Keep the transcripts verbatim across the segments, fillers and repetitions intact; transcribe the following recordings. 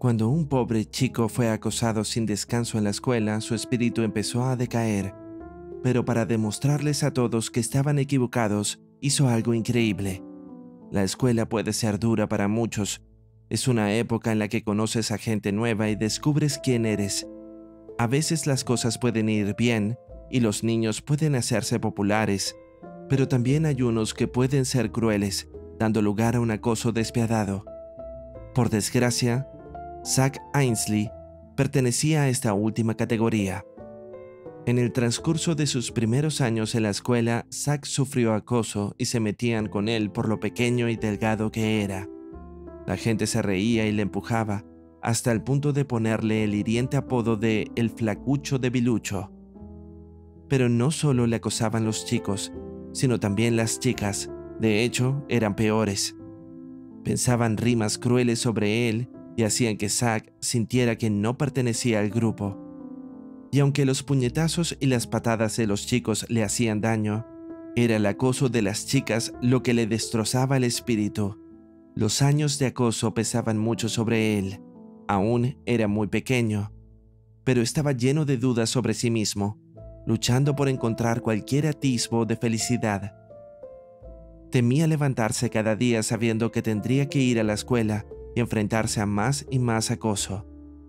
Cuando un pobre chico fue acosado sin descanso en la escuela, su espíritu empezó a decaer. Pero para demostrarles a todos que estaban equivocados, hizo algo increíble. La escuela puede ser dura para muchos. Es una época en la que conoces a gente nueva y descubres quién eres. A veces las cosas pueden ir bien y los niños pueden hacerse populares, pero también hay unos que pueden ser crueles, dando lugar a un acoso despiadado. Por desgracia, Zack Ainsley pertenecía a esta última categoría. En el transcurso de sus primeros años en la escuela, Zack sufrió acoso y se metían con él por lo pequeño y delgado que era. La gente se reía y le empujaba, hasta el punto de ponerle el hiriente apodo de El Flacucho Debilucho. Pero no solo le acosaban los chicos, sino también las chicas. De hecho, eran peores. Pensaban rimas crueles sobre él y hacían que Zack sintiera que no pertenecía al grupo. Y aunque los puñetazos y las patadas de los chicos le hacían daño, era el acoso de las chicas lo que le destrozaba el espíritu. Los años de acoso pesaban mucho sobre él. Aún era muy pequeño, pero estaba lleno de dudas sobre sí mismo, luchando por encontrar cualquier atisbo de felicidad. Temía levantarse cada día sabiendo que tendría que ir a la escuela y enfrentarse a más y más acoso.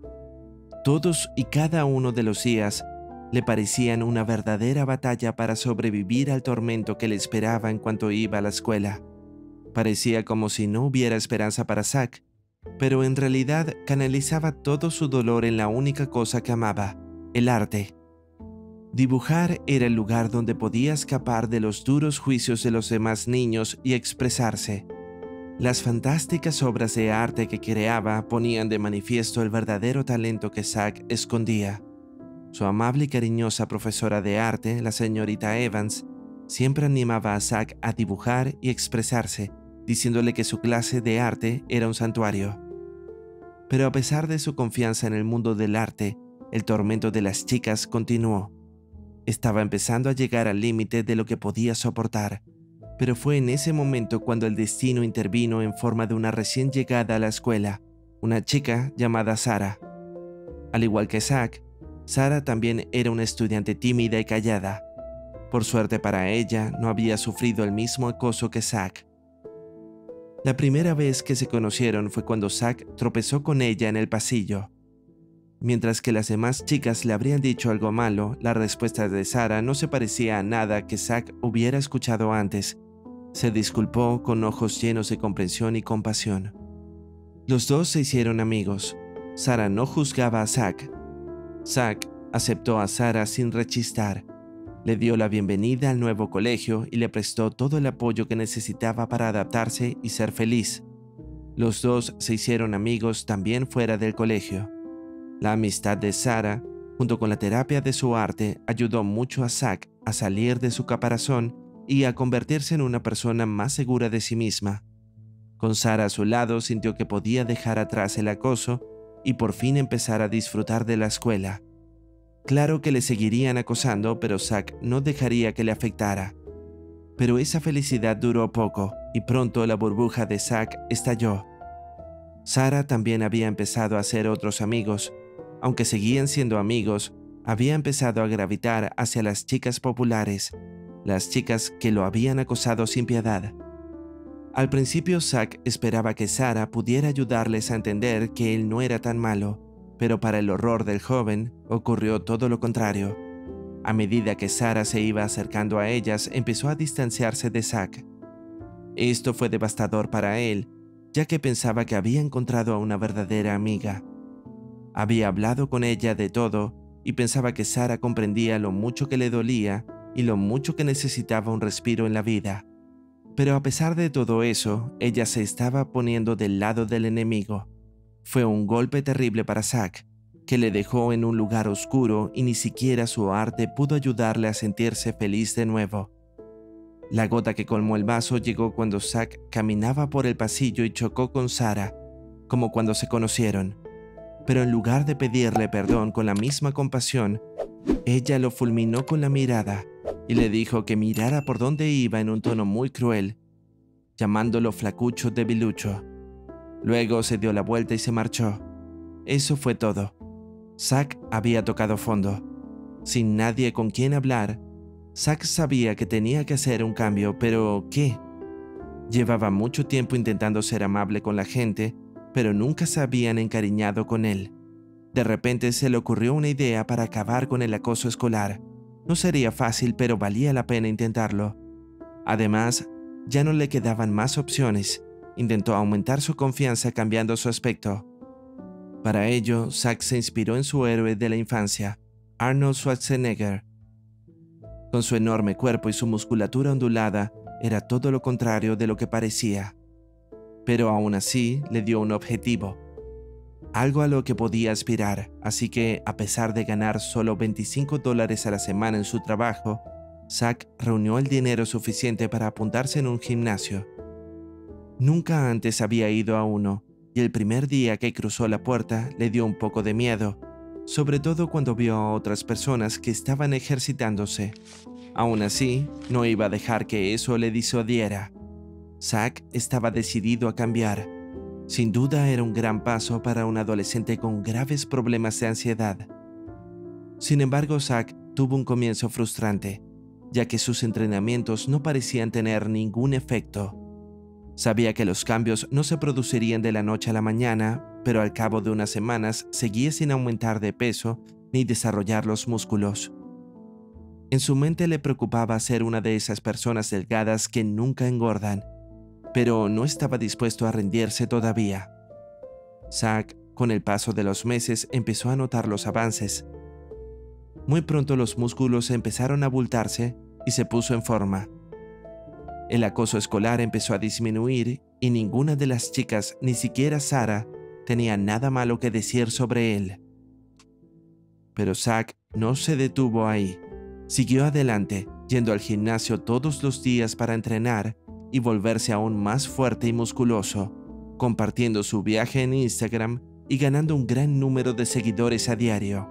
Todos y cada uno de los días le parecían una verdadera batalla para sobrevivir al tormento que le esperaba en cuanto iba a la escuela. Parecía como si no hubiera esperanza para Zack, pero en realidad canalizaba todo su dolor en la única cosa que amaba, el arte. Dibujar era el lugar donde podía escapar de los duros juicios de los demás niños y expresarse. Las fantásticas obras de arte que creaba ponían de manifiesto el verdadero talento que Zack escondía. Su amable y cariñosa profesora de arte, la señorita Evans, siempre animaba a Zack a dibujar y expresarse, diciéndole que su clase de arte era un santuario. Pero a pesar de su confianza en el mundo del arte, el tormento de las chicas continuó. Estaba empezando a llegar al límite de lo que podía soportar, pero fue en ese momento cuando el destino intervino en forma de una recién llegada a la escuela, una chica llamada Sara. Al igual que Zack, Sara también era una estudiante tímida y callada. Por suerte para ella, no había sufrido el mismo acoso que Zack. La primera vez que se conocieron fue cuando Zack tropezó con ella en el pasillo. Mientras que las demás chicas le habrían dicho algo malo, la respuesta de Sara no se parecía a nada que Zack hubiera escuchado antes. Se disculpó con ojos llenos de comprensión y compasión. Los dos se hicieron amigos. Sara no juzgaba a Zack. Zack aceptó a Sara sin rechistar. Le dio la bienvenida al nuevo colegio y le prestó todo el apoyo que necesitaba para adaptarse y ser feliz. Los dos se hicieron amigos también fuera del colegio. La amistad de Sara, junto con la terapia de su arte, ayudó mucho a Zack a salir de su caparazón y a convertirse en una persona más segura de sí misma. Con Sara a su lado, sintió que podía dejar atrás el acoso y por fin empezar a disfrutar de la escuela. Claro que le seguirían acosando, pero Zack no dejaría que le afectara. Pero esa felicidad duró poco y pronto la burbuja de Zack estalló. Sara también había empezado a hacer otros amigos. Aunque seguían siendo amigos, había empezado a gravitar hacia las chicas populares, las chicas que lo habían acosado sin piedad. Al principio Zack esperaba que Sara pudiera ayudarles a entender que él no era tan malo, pero para el horror del joven ocurrió todo lo contrario. A medida que Sara se iba acercando a ellas, empezó a distanciarse de Zack. Esto fue devastador para él, ya que pensaba que había encontrado a una verdadera amiga. Había hablado con ella de todo y pensaba que Sara comprendía lo mucho que le dolía y lo mucho que necesitaba un respiro en la vida. Pero a pesar de todo eso, ella se estaba poniendo del lado del enemigo. Fue un golpe terrible para Zack, que le dejó en un lugar oscuro y ni siquiera su arte pudo ayudarle a sentirse feliz de nuevo. La gota que colmó el vaso llegó cuando Zack caminaba por el pasillo y chocó con Sara, como cuando se conocieron. Pero en lugar de pedirle perdón con la misma compasión, ella lo fulminó con la mirada y le dijo que mirara por dónde iba en un tono muy cruel, llamándolo flacucho debilucho. Luego se dio la vuelta y se marchó. Eso fue todo. Zack había tocado fondo. Sin nadie con quien hablar, Zack sabía que tenía que hacer un cambio, pero ¿qué? Llevaba mucho tiempo intentando ser amable con la gente, pero nunca se habían encariñado con él. De repente se le ocurrió una idea para acabar con el acoso escolar. No sería fácil, pero valía la pena intentarlo. Además, ya no le quedaban más opciones. Intentó aumentar su confianza cambiando su aspecto. Para ello, Zack se inspiró en su héroe de la infancia, Arnold Schwarzenegger. Con su enorme cuerpo y su musculatura ondulada, era todo lo contrario de lo que parecía. Pero aún así, le dio un objetivo. Algo a lo que podía aspirar, así que, a pesar de ganar solo veinticinco dólares a la semana en su trabajo, Zack reunió el dinero suficiente para apuntarse en un gimnasio. Nunca antes había ido a uno, y el primer día que cruzó la puerta le dio un poco de miedo, sobre todo cuando vio a otras personas que estaban ejercitándose. Aún así, no iba a dejar que eso le disuadiera. Zack estaba decidido a cambiar. Sin duda era un gran paso para un adolescente con graves problemas de ansiedad. Sin embargo, Zack tuvo un comienzo frustrante, ya que sus entrenamientos no parecían tener ningún efecto. Sabía que los cambios no se producirían de la noche a la mañana, pero al cabo de unas semanas seguía sin aumentar de peso ni desarrollar los músculos. En su mente le preocupaba ser una de esas personas delgadas que nunca engordan, pero no estaba dispuesto a rendirse todavía. Zack, con el paso de los meses, empezó a notar los avances. Muy pronto los músculos empezaron a abultarse y se puso en forma. El acoso escolar empezó a disminuir y ninguna de las chicas, ni siquiera Sarah, tenía nada malo que decir sobre él. Pero Zack no se detuvo ahí. Siguió adelante, yendo al gimnasio todos los días para entrenar y volverse aún más fuerte y musculoso, compartiendo su viaje en Instagram y ganando un gran número de seguidores a diario.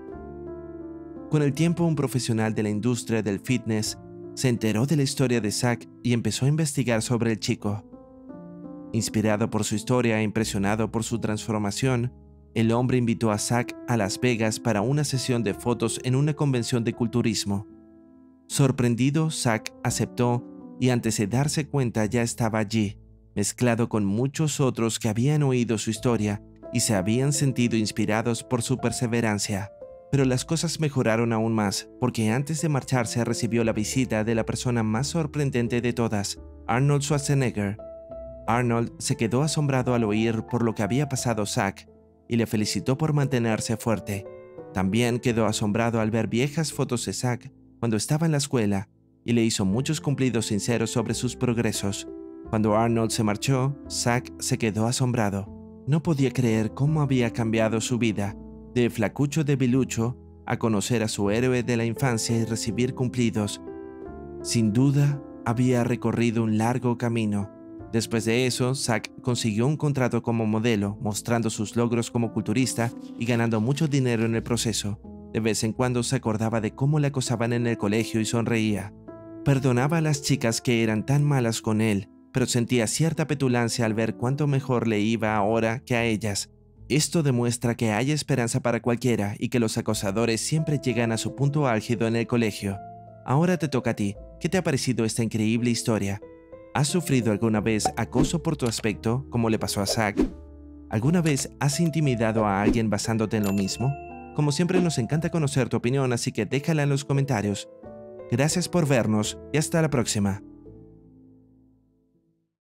Con el tiempo, un profesional de la industria del fitness se enteró de la historia de Zack y empezó a investigar sobre el chico. Inspirado por su historia e impresionado por su transformación, el hombre invitó a Zack a Las Vegas para una sesión de fotos en una convención de culturismo. Sorprendido, Zack aceptó y antes de darse cuenta ya estaba allí, mezclado con muchos otros que habían oído su historia y se habían sentido inspirados por su perseverancia. Pero las cosas mejoraron aún más, porque antes de marcharse recibió la visita de la persona más sorprendente de todas, Arnold Schwarzenegger. Arnold se quedó asombrado al oír por lo que había pasado Zack y le felicitó por mantenerse fuerte. También quedó asombrado al ver viejas fotos de Zack cuando estaba en la escuela y le hizo muchos cumplidos sinceros sobre sus progresos. Cuando Arnold se marchó, Zack se quedó asombrado. No podía creer cómo había cambiado su vida, de flacucho debilucho a conocer a su héroe de la infancia y recibir cumplidos. Sin duda, había recorrido un largo camino. Después de eso, Zack consiguió un contrato como modelo, mostrando sus logros como culturista y ganando mucho dinero en el proceso. De vez en cuando se acordaba de cómo le acosaban en el colegio y sonreía. Perdonaba a las chicas que eran tan malas con él, pero sentía cierta petulancia al ver cuánto mejor le iba ahora que a ellas. Esto demuestra que hay esperanza para cualquiera y que los acosadores siempre llegan a su punto álgido en el colegio. Ahora te toca a ti. ¿Qué te ha parecido esta increíble historia? ¿Has sufrido alguna vez acoso por tu aspecto, como le pasó a Zack? ¿Alguna vez has intimidado a alguien basándote en lo mismo? Como siempre, nos encanta conocer tu opinión, así que déjala en los comentarios. Gracias por vernos y hasta la próxima.